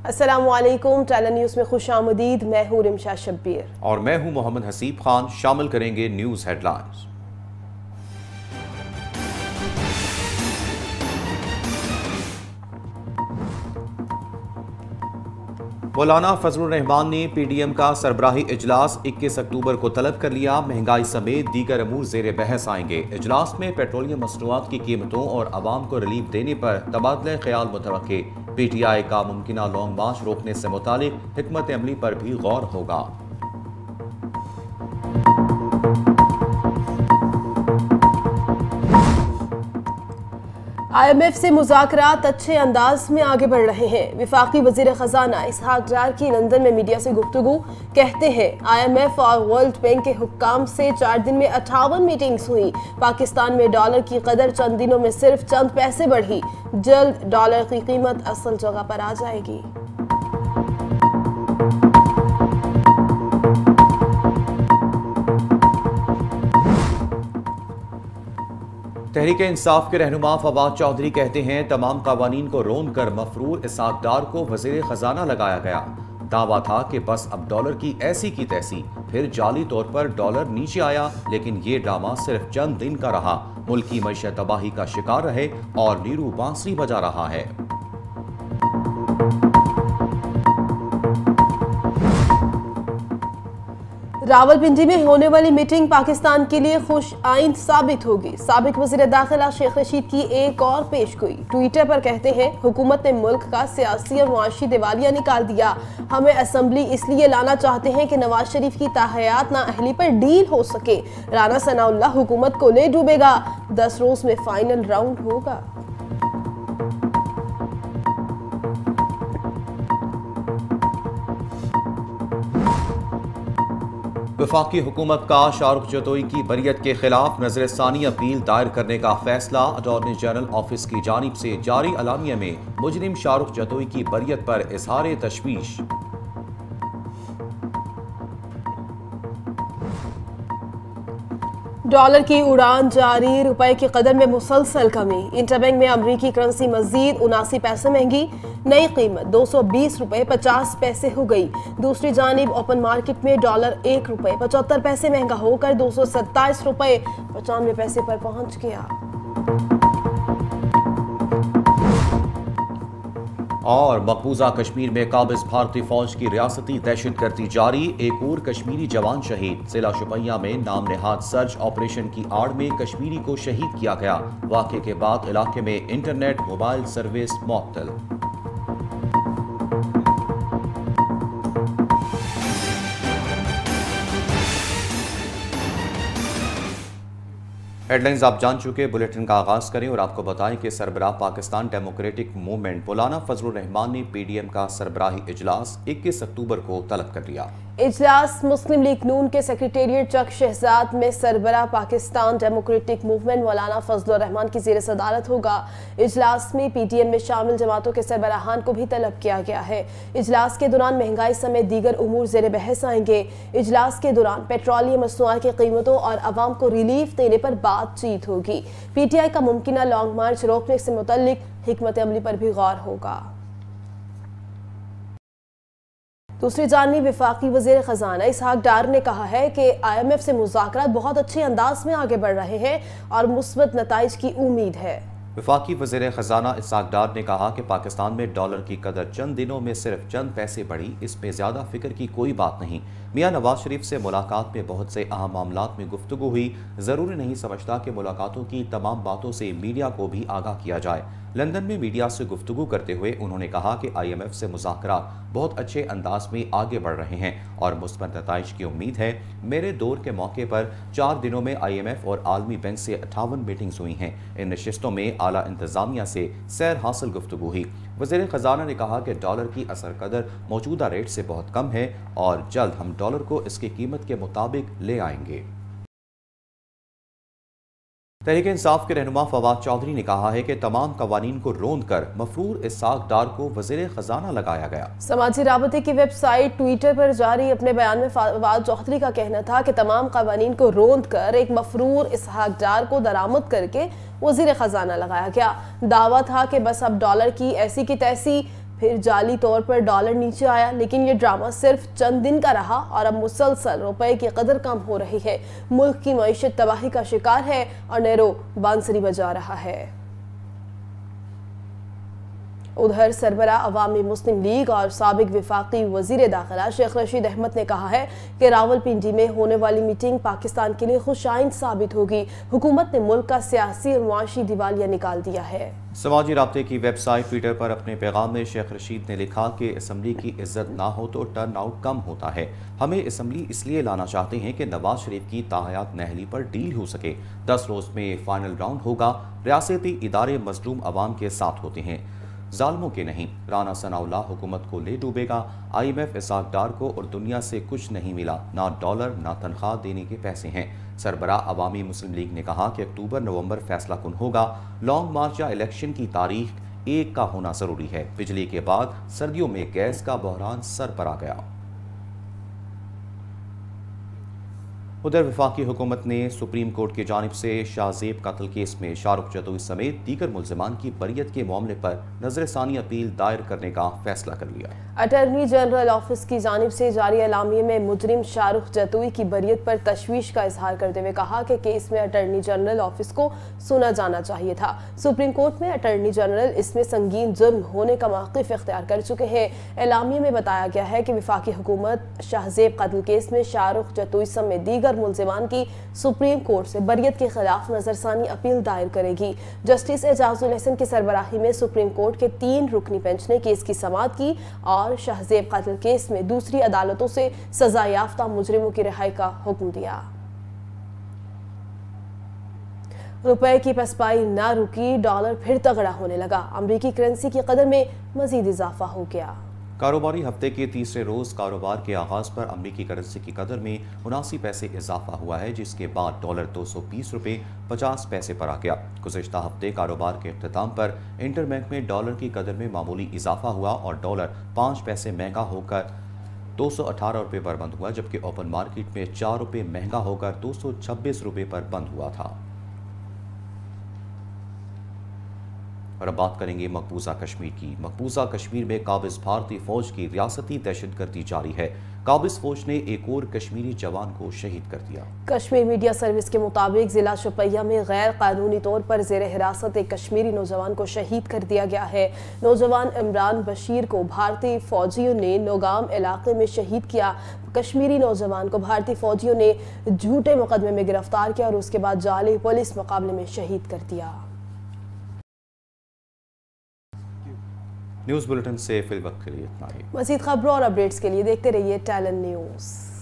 अस्सलामुअलैकुम, talon news में खुशामदीद। मैं हूँ रिमशा शब्बीर और मैं हूँ मोहम्मद हसीब खान। शामिल करेंगे न्यूज़ हेडलाइंस। मौलाना फजलुर रहमान ने पीडीएम का सरबराही इजलास 21 अक्टूबर को तलब कर लिया। महंगाई समेत दीगर अमूर जेर बहस आएंगे। इजलास में पेट्रोलियम मसनूआत की कीमतों और आवाम को रिलीफ देने पर तबादला ख्याल मुतवक्के। पीटीआई का मुमकिना लॉन्ग मार्च रोकने से मुतालिक हिकमत अमली पर भी गौर होगा। IMF से मुज़ाकरात अच्छे अंदाज में आगे बढ़ रहे हैं। वफाकी वज़ीर ख़जाना सफदार की लंदन में मीडिया से गुफ्तगू। कहते हैं IMF और वर्ल्ड बैंक के हुक्काम से 4 दिन में 58 मीटिंग्स हुई। पाकिस्तान में डॉलर की कदर चंद दिनों में सिर्फ चंद पैसे बढ़ी। जल्द डॉलर की कीमत असल जगह पर आ जाएगी। तहरीक इंसाफ के रहनुमा फवाद चौधरी कहते हैं तमाम कवानीन को रोन कर मफरूर सफदार को वज़ीर खजाना लगाया गया। दावा था कि बस अब डॉलर की ऐसी की तैसी, फिर जाली तौर पर डॉलर नीचे आया, लेकिन ये ड्रामा सिर्फ चंद दिन का रहा। मुल्क की मईशत तबाही का शिकार रहे और नीरू बांसुरी बजा रहा है। रावलपिंडी में होने वाली मीटिंग पाकिस्तान के लिए खुश आइंद साबित होगी। साबिक वज़ीर दाखिला शेख रशीद की एक और पेशगोई। ट्विटर पर कहते हैं हुकूमत ने मुल्क का सियासी और मुआशी दिवालिया निकाल दिया। हमें असम्बली इसलिए लाना चाहते हैं कि नवाज शरीफ की ताहयात नाअहली पर डील हो सके। राना सनाउल्लाह हुकूमत को ले डूबेगा। 10 रोज में फाइनल राउंड होगा। वफाकी हुकूमत का शाहरुख जतोई की बरियत के खिलाफ नजरसानी अपील दायर करने का फैसला। अटॉर्नी जनरल ऑफिस की जानिब से जारी अलामिया में मुजरिम शाहरुख जतोई की बरियत पर इजहार तशवीश। डॉलर की उड़ान जारी। रुपए की कदर में मुसलसल कमी। इंटरबैंक में अमरीकी करेंसी मजीद 79 पैसे महंगी। नई कीमत 220 रुपए 50 पैसे हो गई। दूसरी जानिब ओपन मार्केट में डॉलर 1 रुपए 75 पैसे महंगा होकर 227 रुपए 95 पैसे पर पहुंच गया। और मकबूजा कश्मीर में काबिज भारतीय फौज की रियासती दहशतगर्दी जारी। एक और कश्मीरी जवान शहीद। जिला शुपिया में नाम नेहाद सर्च ऑपरेशन की आड़ में कश्मीरी को शहीद किया गया। वाक़े के बाद इलाके में इंटरनेट मोबाइल सर्विस मुअत्तल। हेडलाइंस आप जान चुके। बुलेटिन का आगाज करें और आपको बताएं कि सरबराह पाकिस्तान डेमोक्रेटिक मूवमेंट मौलाना फजलुर रहमान ने पीडीएम का सरबराही इजलास 21 अक्टूबर को तलब कर लिया। इजलास मुस्लिम लीग नून के सेक्रेटेरिएट चक शहजाद में सरबराह पाकिस्तान डेमोक्रेटिक मूवमेंट मौलाना फजलुर रहमान की ज़ेर सदारत होगा। इजलास में पीटीएम में शामिल जमातों के सरबराहान को भी तलब किया गया है। इजलास के दौरान महंगाई समेत दीगर उमूर ज़ेर बहस आएंगे। इजलास के दौरान पेट्रोलियम मसनूआत की कीमतों और आवाम को रिलीफ देने पर बातचीत होगी। पीटीआई का मुमकिना लॉन्ग मार्च रोकने से मुतल्लिक हिकमत अमली पर भी गौर होगा। दूसरी जानिब वफाकी वज़ीर ख़जाना सफदार ने कहा है कि IMF से मुज़ाकरात बहुत अच्छे अंदाज में आगे बढ़ रहे हैं और मुस्बत नताइज की उम्मीद है। वफाकी वज़ीर ख़जाना सफदार ने कहा कि पाकिस्तान में डॉलर की कदर चंद दिनों में सिर्फ चंद पैसे बढ़ी। इसमें ज़्यादा फिक्र की कोई बात नहीं। मियाँ नवाज शरीफ से मुलाकात में बहुत से अहम मामलात में गुफ्तगू हुई। ज़रूरी नहीं समझता कि मुलाकातों की तमाम बातों से मीडिया को भी आगाह किया जाए। लंदन में मीडिया से गुफ्तगू करते हुए उन्होंने कहा कि IMF से मुज़ाकरात बहुत अच्छे अंदाज में आगे बढ़ रहे हैं और मुस्बत नताइज की उम्मीद है। मेरे दौर के मौके पर 4 दिनों में IMF और आलमी बैंक से 58 मीटिंग्स हुई हैं। इन नशिस्तों में आला इंतजामिया से सैर हासिल गुफ्तगू हुई। वज़ीर ख़जाना ने कहा कि डॉलर की असर कदर मौजूदा रेट से बहुत कम है और जल्द हम डॉलर को इसकी कीमत के मुताबिक ले आएंगे। तहरीक इंसाफ के रहनुमा फवाद चौधरी ने कहा है कि तमाम कवानीन को रोंद कर मफरूर सफदार को वज़ीर खजाना लगाया गया। समाजी राबते की वेबसाइट ट्विटर पर जारी अपने बयान में फवाद चौधरी का कहना था कि तमाम कवानीन को रोंद कर एक मफरूर सफदार को दरामद करके वज़ीर खजाना लगाया गया। दावा था कि बस अब डॉलर की ऐसी की तैसी, फिर जाली तौर पर डॉलर नीचे आया, लेकिन ये ड्रामा सिर्फ चंद दिन का रहा और अब मुसलसल रुपए की कदर कम हो रही है। मुल्क की मईशत तबाही का शिकार है और नेरो बांसुरी बजा रहा है। उधर सरबरा अवामी मुस्लिम लीग और साबिक विफाकी वजीर दाखिला शेख रशीद अहमद ने कहा है कि रावलपिंडी में होने वाली मीटिंग पाकिस्तान के लिए खुशाइन साबित होगी। हुकूमत ने मुल्क का सियासी और मुआशी दिवालिया निकाल दिया है। समाजी राब्ते की वेबसाइट ट्विटर पर अपने पैगाम में शेख रशीद ने लिखा कि असम्बली की इज्जत ना हो तो टर्न आउट कम होता है। हमें असम्बली इसलिए लाना चाहते हैं कि नवाज शरीफ की ताहयात नहली पर डील हो सके। 10 रोज में फाइनल राउंड होगा। रियासती इदारे मजलूम अवाम के साथ होते हैं, जालमों के नहीं। राना सनाउल्लाह हुकूमत को ले डूबेगा। IMF साफदार को और दुनिया से कुछ नहीं मिला, ना डॉलर ना तनख्वाह देने के पैसे हैं। सरबरा अवामी मुस्लिम लीग ने कहा कि अक्टूबर नवंबर फैसला कुन होगा। लॉन्ग मार्च या इलेक्शन की तारीख एक का होना जरूरी है। बिजली के बाद सर्दियों में गैस का बहरान सर पर आ गया। उधर वफाकी हुकूमत ने सुप्रीम कोर्ट की जानिब से शाहजेब कत्ल केस में शाहरुख जतोई समेत दीगर मुल्जिमान की बरियत के मामले पर नजरसानी अपील दायर करने का फैसला कर लिया। अटॉर्नी जनरल ऑफिस की जानिब से जारी एलामिये में मुजरिम शाहरुख जतोई की बरियत पर तशवीश का इजहार करते हुए कहा कि केस में अटॉर्नी जनरल ऑफिस को सुना जाना चाहिए था। सुप्रीम कोर्ट में अटॉर्नी जनरल इसमें संगीन जुर्म होने का मौक़िफ़ इख्तियार कर चुके हैं। एलामिये में बताया गया है कि वफाकी हुकूमत शाहजेब कत्ल केस में शाहरुख जतोई समेत दीगर मुल्जिमान की सुप्रीम कोर्ट से बरियत के खिलाफ नजरसानी अपील दायर करेगी। जस्टिस एजाजुल हसन की सरबराही में सुप्रीम कोर्ट के 3 रुकनी बेंच ने केस की समाअत की और शाहजेब कत्ल केस में दूसरी अदालतों से सजा याफ्ता मुजरिमों की रिहाई का हुक्म दिया। रुपए की पसपाई ना रुकी, डॉलर फिर तगड़ा होने लगा। अमरीकी करेंसी की कदर में मजीद इजाफा हो गया। कारोबारी हफ्ते के तीसरे रोज कारोबार के आगाज पर अमरीकी करेंसी की कदर में 79 पैसे इजाफा हुआ है, जिसके बाद डॉलर 220 रुपये 50 पैसे पर आ गया। गुज़िश्ता हफ्ते कारोबार के इख्तिताम पर इंटरबैंक में डॉलर की कदर में मामूली इजाफा हुआ और डॉलर 5 पैसे महंगा होकर 218 रुपये पर बंद हुआ, जबकि ओपन मार्केट में 4 रुपये महंगा होकर 226 रुपये पर बंद हुआ था। और अब बात करेंगे मकबूजा कश्मीर की। मकबूजा कश्मीर में काबिज भारतीय फौज की रियासती दहशतगर्दी जारी है। काबिज फौज ने एक और कश्मीरी जवान को शहीद कर दिया। कश्मीर मीडिया सर्विस के मुताबिक जिला शोपियां में गैर कानूनी तौर पर जेर हिरासत एक कश्मीरी नौजवान को शहीद कर दिया गया है। नौजवान इमरान बशीर को भारतीय फौजियों ने नौगाम इलाके में शहीद किया। कश्मीरी नौजवान को भारतीय फौजियों ने झूठे मुकदमे में गिरफ्तार किया और उसके बाद जाली पुलिस मुकाबले में शहीद कर दिया। न्यूज़ बुलेटिन से फिल वक्त के लिए इतना ही। मज़ीद खबरों और अपडेट्स के लिए देखते रहिए टैलन न्यूज़।